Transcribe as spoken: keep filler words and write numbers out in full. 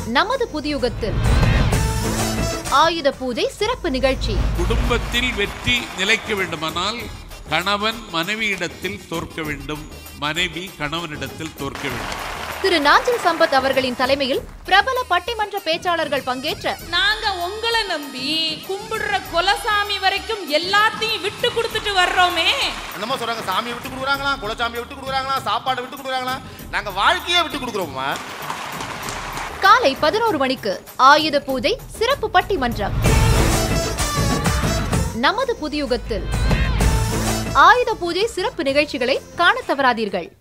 நமது புதியுகத்தில் ஆயுத பூஜை சிறப்பு நிகழ்ச்சி. குடும்பத்தில் வெற்றி நிலைக்க வேண்டுமானால் கணவன் மனைவியிடத்தில் தோற்க வேண்டும், மனைவி கணவனிடத்தில் தோற்க வேண்டும். திரு நாஞ்சில் சம்பத் அவர்களின் தலைமையில் பிரபல பட்டிமன்ற பேச்சாளர்கள் பங்கேற்ற நாங்க உங்களை நம்பி கும்பிடுற குலசாமி வரைக்கும் எல்லாத்தையும் விட்டு கொடுத்துட்டு வர்றோமே. என்னமோ சொல்றாங்க, சாமியை விட்டு கொடுக்குறாங்களா, குலசாமியை விட்டு கொடுக்குறாங்களா, சாப்பாடை விட்டு கொடுக்குறாங்களா, நாங்க வாழ்க்கையை விட்டு கொடுக்குறோமா. காலை பதினோரு மணிக்கு ஆயுத பூஜை சிறப்பு பட்டிமன்றம். நமது புதியுகத்தில் ஆயுத பூஜை சிறப்பு நிகழ்ச்சிகளை காண தவறாதீர்கள்.